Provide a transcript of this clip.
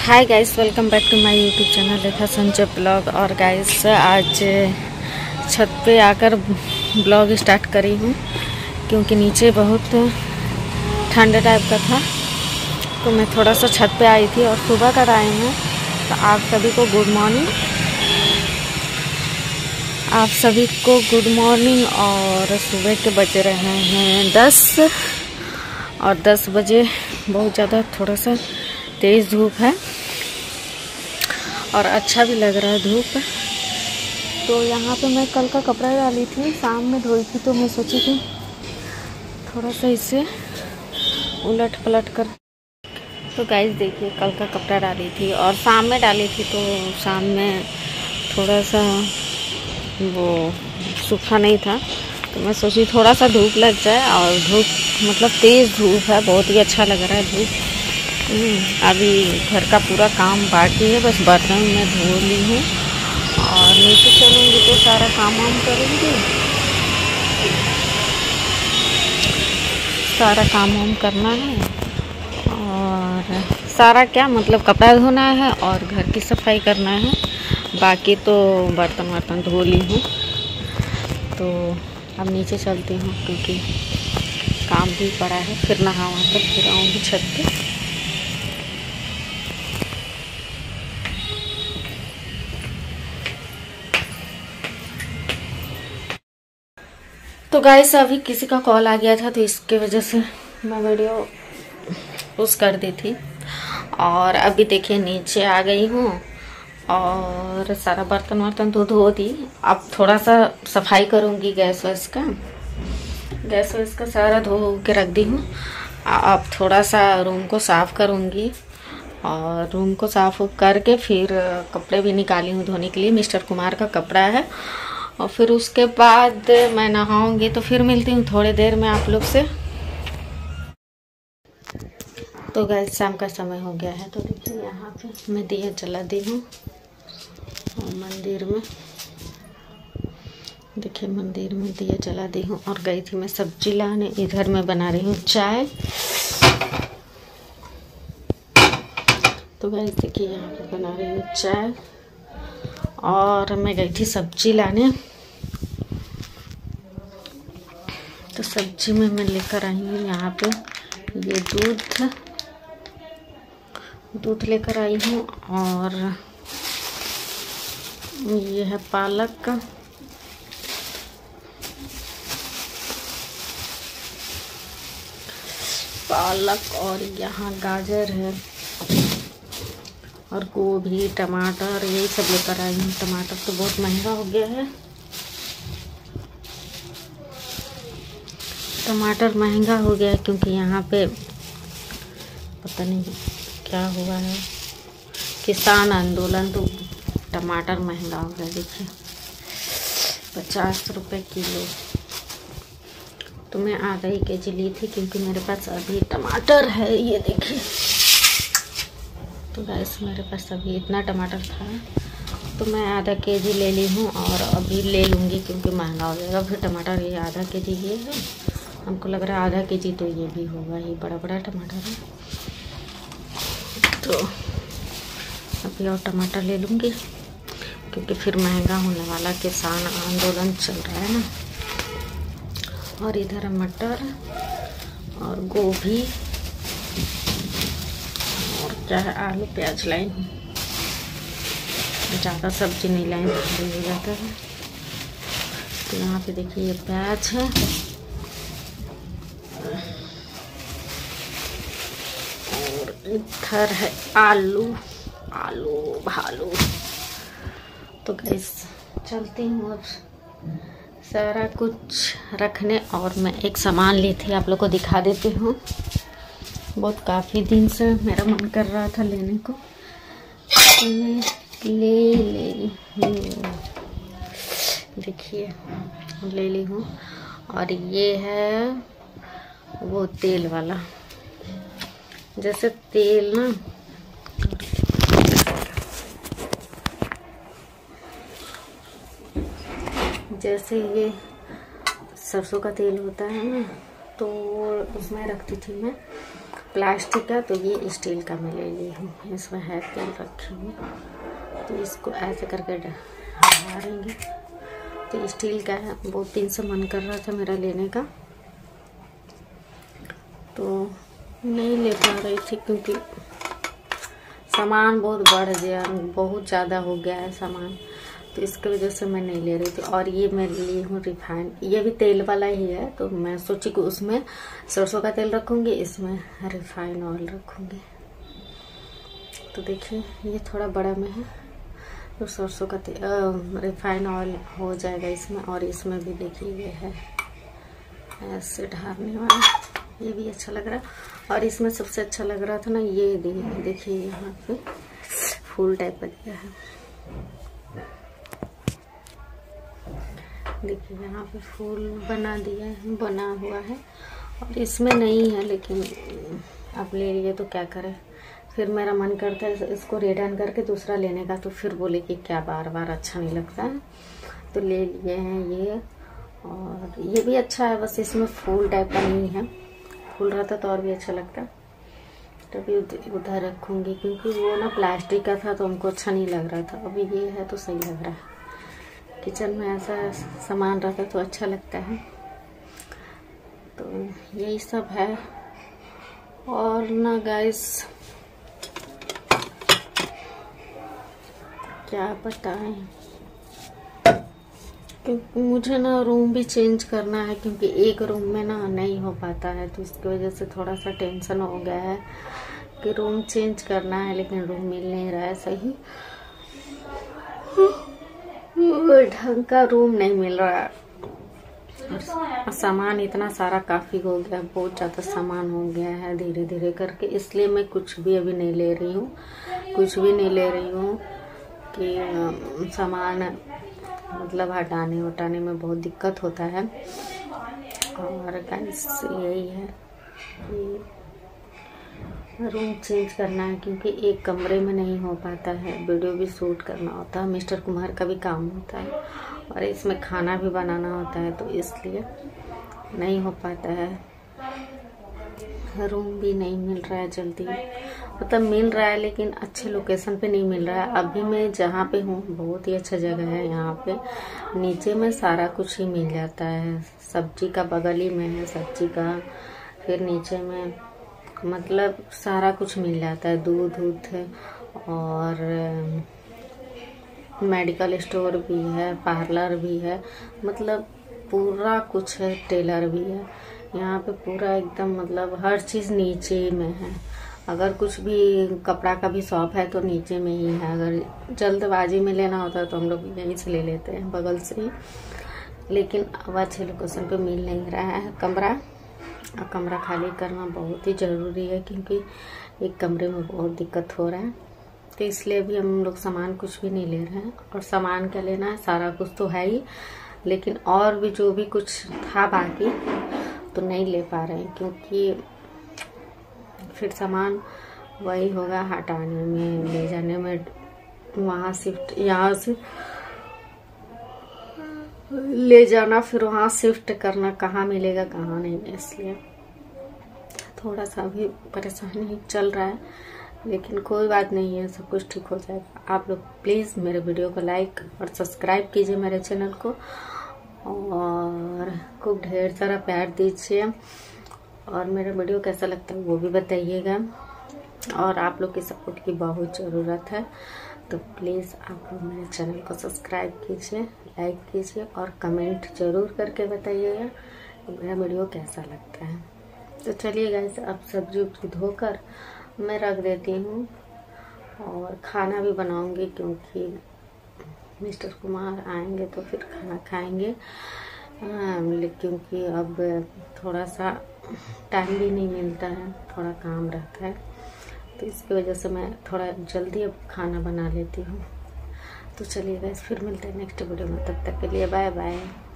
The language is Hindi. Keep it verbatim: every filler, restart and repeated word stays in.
Hi guys, welcome back to my YouTube channel Rekha Sanjay blog. और गाइस आज छत पे आकर ब्लॉग स्टार्ट करी हूँ क्योंकि नीचे बहुत ठंड टाइप का था, तो मैं थोड़ा सा छत पे आई थी और सुबह का टाइम है। तो आप सभी को गुड मॉर्निंग आप सभी को गुड मॉर्निंग और सुबह के बज रहे हैं दस और दस बजे बहुत ज़्यादा थोड़ा सा तेज़ धूप है और अच्छा भी लग रहा है धूप। तो यहाँ पे मैं कल का कपड़ा डाली थी, शाम में धोई थी, तो मैं सोची कि थोड़ा सा इसे उलट पलट कर। तो गाइस देखिए, कल का कपड़ा डाली थी और शाम में डाली थी, तो शाम में थोड़ा सा वो सूखा नहीं था, तो मैं सोची थोड़ा सा धूप लग जाए। और धूप मतलब तेज़ धूप है, बहुत ही अच्छा लग रहा है धूप। अभी घर का पूरा काम बाकी है, बस बर्तन मैं धो ली हूँ और नीचे चलूँगी तो सारा काम वाम करूँगी, सारा काम वाम करना है। और सारा क्या मतलब कपड़ा धोना है और घर की सफाई करना है, बाकी तो बर्तन वर्तन धो ली हूँ। तो अब नीचे चलती हूँ क्योंकि काम भी पड़ा है, फिर नहा वहा कर फिर आऊँगी छत पे। तो गाइस अभी किसी का कॉल आ गया था, तो इसके वजह से मैं वीडियो पोस्ट कर दी थी। और अभी देखिए नीचे आ गई हूँ और सारा बर्तन वर्तन तो धो दी। अब थोड़ा सा सफाई करूँगी, गैस वैस का गैस वैस का सारा धो के रख दी हूँ। अब थोड़ा सा रूम को साफ़ करूँगी और रूम को साफ़ करके फिर कपड़े भी निकाली हूँ धोने के लिए। मिस्टर कुमार का कपड़ा है और फिर उसके बाद मैं नहाऊंगी। तो फिर मिलती हूँ थोड़ी देर में आप लोग से। तो गाइस शाम का समय हो गया है, तो देखिए यहाँ पे मैं दिया जला दी हूँ मंदिर में। देखिए मंदिर में दिया जला दी हूँ और गई थी मैं सब्जी लाने। इधर मैं बना रही हूँ चाय। तो गाइस देखिए यहाँ पे बना रही हूँ चाय और मैं गई थी सब्जी लाने। तो सब्जी में मैं लेकर आई हूँ यहाँ पे ये दूध दूध लेकर आई हूँ और ये है पालक, पालक और यहाँ गाजर है और गोभी टमाटर यही सब लेकर आई हूँ। टमाटर तो बहुत महंगा हो गया है, टमाटर महंगा हो गया है क्योंकि यहाँ पे पता नहीं क्या हुआ है, किसान आंदोलन, तो टमाटर महंगा हो गया। देखिए पचास रुपए किलो, तो मैं आधा ही के जी ली थी क्योंकि मेरे पास अभी टमाटर है, ये देखिए। तो गैस मेरे पास अभी इतना टमाटर था, तो मैं आधा के जी ले ली हूँ और अभी ले लूँगी क्योंकि महंगा हो जाएगा फिर टमाटर। ये आधा के जी ये है, हमको लग रहा है आधा के जी तो ये भी होगा, ये बड़ा बड़ा टमाटर है। तो अभी और टमाटर ले लूँगी क्योंकि फिर महंगा होने वाला, किसान आंदोलन चल रहा है ना। और इधर मटर और गोभी और क्या है, आलू प्याज लाई हूँ। ज़्यादा सब्जी नहीं लाई, भारी हो जाता है। तो यहाँ पे देखिए ये प्याज है और इधर है आलू आलू भालू। तो गैस चलती हूँ अब सारा कुछ रखने। और मैं एक सामान ली थी, आप लोग को दिखा देती हूँ। बहुत काफ़ी दिन से मेरा मन कर रहा था लेने को, तो मैं ले ले देखिए ले ली हूँ। और ये है वो तेल वाला, जैसे तेल ना जैसे ये सरसों का तेल होता है ना, तो उसमें रखती थी मैं। प्लास्टिक का, तो ये स्टील का मैं ले ली हूँ। इसमें है तेल रखी हूँ, तो इसको ऐसे करके डालेंगे। तो स्टील का है, बहुत दिन से मन कर रहा था मेरा लेने का, तो नहीं ले पा रही थी क्योंकि सामान बहुत बढ़ गया, बहुत ज़्यादा हो गया है सामान, तो इसकी वजह से मैं नहीं ले रही थी। और ये मैं ली हूँ रिफाइन, ये भी तेल वाला ही है, तो मैं सोची कि उसमें सरसों का तेल रखूँगी, इसमें रिफाइन ऑयल रखूँगी। तो देखिए ये थोड़ा बड़ा में है, तो सरसों का तेल रिफाइन ऑयल हो जाएगा इसमें। और इसमें भी देखिए ये है ऐसे ढारने वाला, ये भी अच्छा लग रहा है। और इसमें सबसे अच्छा लग रहा था ना ये, देखिए यहाँ पे फूल टाइप का दिया है, देखिए यहाँ पे फूल बना दिया है, बना हुआ है। और इसमें नहीं है, लेकिन अब ले लिए तो क्या करें, फिर मेरा मन करता है इसको रिटर्न करके दूसरा लेने का, तो फिर बोले कि क्या बार बार अच्छा नहीं लगता है, तो ले लिए हैं ये। और ये भी अच्छा है, बस इसमें फूल टाइप का नहीं है, फूल रहता तो और भी अच्छा लगता। तभी उधर रखूँगी, क्योंकि वो ना प्लास्टिक का था तो हमको अच्छा नहीं लग रहा था। अभी ये है तो सही लग रहा है, किचन में ऐसा सामान रहता तो अच्छा लगता है। तो यही सब है। और ना गाइस क्या बताएं, क्योंकि मुझे ना रूम भी चेंज करना है, क्योंकि एक रूम में ना नहीं हो पाता है, तो इसकी वजह से थोड़ा सा टेंशन हो गया है कि रूम चेंज करना है, लेकिन रूम मिल नहीं रहा है सही, ढंग का रूम नहीं मिल रहा है। और सामान इतना सारा काफ़ी हो गया, बहुत ज़्यादा सामान हो गया है धीरे धीरे करके, इसलिए मैं कुछ भी अभी नहीं ले रही हूँ, कुछ भी नहीं ले रही हूँ कि सामान मतलब हटाने उठाने में बहुत दिक्कत होता है। और गाइस यही है कि रूम चेंज करना है, क्योंकि एक कमरे में नहीं हो पाता है, वीडियो भी शूट करना होता है, मिस्टर कुमार का भी काम होता है, और इसमें खाना भी बनाना होता है, तो इसलिए नहीं हो पाता है। रूम भी नहीं मिल रहा है जल्दी, मतलब मिल रहा है लेकिन अच्छे लोकेशन पे नहीं मिल रहा है। अभी मैं जहाँ पे हूँ बहुत ही अच्छा जगह है, यहाँ पे नीचे में सारा कुछ ही मिल जाता है, सब्जी का बगल ही में है सब्जी का, फिर नीचे में मतलब सारा कुछ मिल जाता है, दूध दूध है, और मेडिकल स्टोर भी है, पार्लर भी है, मतलब पूरा कुछ है, टेलर भी है यहाँ पे, पूरा एकदम मतलब हर चीज़ नीचे में है। अगर कुछ भी कपड़ा का भी शॉप है तो नीचे में ही है, अगर जल्दबाजी में लेना होता है तो हम लोग यहीं से ले लेते हैं बगल से ही, लेकिन अब अच्छे लोकेशन पे मिल नहीं रहा है कमरा, और कमरा खाली करना बहुत ही ज़रूरी है, क्योंकि एक कमरे में बहुत दिक्कत हो रहा है, तो इसलिए भी हम लोग सामान कुछ भी नहीं ले रहे हैं। और सामान क्या लेना है, सारा कुछ तो है ही, लेकिन और भी जो भी कुछ था बाकी तो नहीं ले पा रहे हैं, क्योंकि फिर सामान वही होगा हटाने में, ले जाने में, वहाँ शिफ्ट, यहाँ से ले जाना, फिर वहाँ शिफ्ट करना, कहाँ मिलेगा कहाँ नहीं, इसलिए थोड़ा सा भी परेशानी चल रहा है, लेकिन कोई बात नहीं है, सब कुछ ठीक हो जाएगा। आप लोग प्लीज़ मेरे वीडियो को लाइक और सब्सक्राइब कीजिए मेरे चैनल को, और खूब ढेर सारा प्यार दीजिए, और मेरा वीडियो कैसा लगता है वो भी बताइएगा। और आप लोग की सपोर्ट की बहुत ज़रूरत है, तो प्लीज़ आप लोग मेरे चैनल को सब्सक्राइब कीजिए, लाइक कीजिए, और कमेंट ज़रूर करके बताइएगा कि मेरा वीडियो कैसा लगता है। तो चलिए गाइस, अब सब्जी उब्जी धोकर मैं रख देती हूँ, और खाना भी बनाऊँगी, क्योंकि मिस्टर कुमार आएंगे तो फिर खाना खाएंगे, क्योंकि अब थोड़ा सा टाइम भी नहीं मिलता है, थोड़ा काम रहता है, तो इसकी वजह से मैं थोड़ा जल्दी अब खाना बना लेती हूँ। तो चलिए गाइस, फिर मिलते हैं नेक्स्ट वीडियो में, तब तक के लिए बाय बाय।